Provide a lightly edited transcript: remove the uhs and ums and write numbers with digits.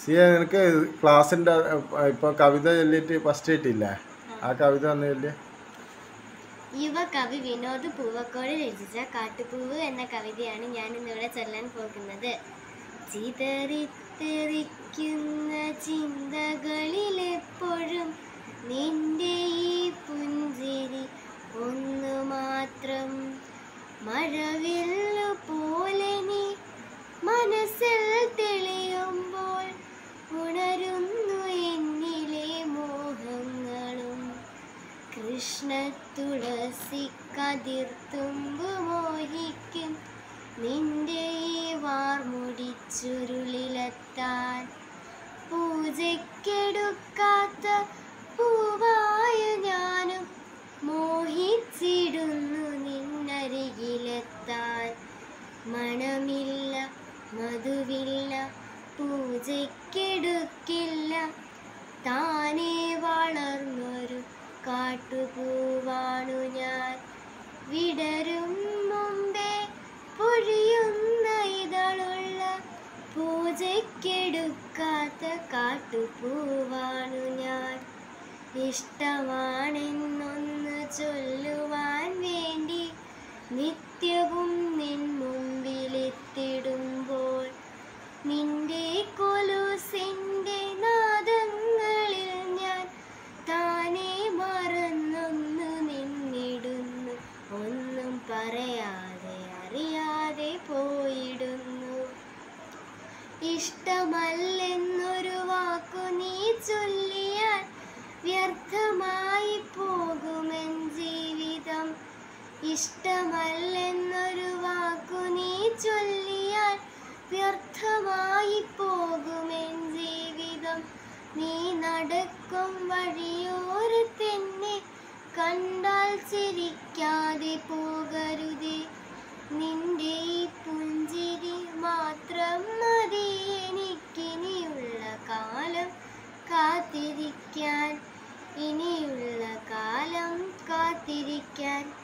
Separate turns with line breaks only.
സിയ നിനക്ക് ക്ലാസ്സിൻ്റെ ഇപ്പോൾ കവിത ചൊല്ലിയിട്ട് ഫസ്റ്റ് കിട്ടിയില്ലേ? ആ കവിത ഒന്ന് ചൊല്ലിയ.
യുവകവി വിനോദ് പൂവക്കോട് രചിച്ച കാട്ടുപൂവ് എന്ന കവിതയാണ് ഞാൻ ഇന്നിവിടെ ചൊല്ലാൻ പോകുന്നത്. ചിതറിത്തെറിക്കുന്ന ചിന്തകളിലെപ്പോഴും നിന്റെ ഈ പുഞ്ചിരി ഒന്നു മാത്രം. മഴവില്ലു പോലെ നീ മനസ്സിൽ തെളിയുമ്പോൾ ഉണരുന്നു എന്നിലെ മോഹങ്ങളും. കൃഷ്ണ തുളസി കതിർത്തുമ്പു മോഹിക്കും നിന്റെ ഈ വാർമുടി ചുരുളിലെത്താൻ. പൂജയ്ക്കെടുക്കാത്ത പൂവായ ഞാനും മോഹിച്ചിടുന്നു നിന്നരികിലെത്താൻ. മണമില്ല മധുവില്ല പൂജയ്ക്കെടുക്കില്ല, താനേ വളർന്നൊരു കാട്ടുപൂവാണു ഞാൻ. വിടരും മുമ്പേ പൊഴിയുന്ന ഇതളുള്ള പൂജയ്ക്കെടുക്കാത്ത കാട്ടുപൂവാണു ഞാൻ. ഇഷ്ടമാണെന്നൊന്ന് ചൊല്ലുവാൻ വേണ്ടി നിത്യവും നിൻ മുമ്പിലെത്തിടുമ്പോൾ നിന്റെ കൊലുസിൻ്റെ നാദങ്ങളിൽ ഞാൻ താനേ മറന്നൊന്നു നിന്നിടുന്നു. ഒന്നും പറയാതെ അറിയാതെ പോയിടുന്നു. ഇഷ്ടമല്ലെന്നൊരു വാക്കു നീ ചൊല്ലിയാൽ വ്യർത്ഥമായി പോകുമെൻ ജീവിതം. ഇഷ്ടമല്ലെന്നൊരു വാക്കു നീ ചൊല്ലിയാൽ വ്യർത്ഥമായി പോകുമെൻ ജീവിതം. നീ നടക്കും വഴിയോരത്തെന്നെ കണ്ടാൽ ചിരിക്കാതെ പോകരുതേ. നിന്റെ ഈ പുഞ്ചിരി മാത്രം മതി എനിക്കിനിയുള്ള കാലം കാത്തിരിക്കാൻ, ഇനിയുള്ള കാലം കാത്തിരിക്കാൻ.